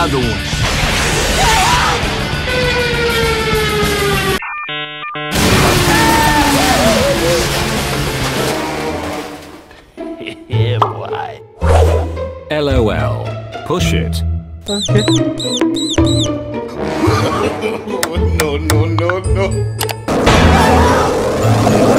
another one. Yeah, boy. LOL. Push it. Okay. No, no, no, no.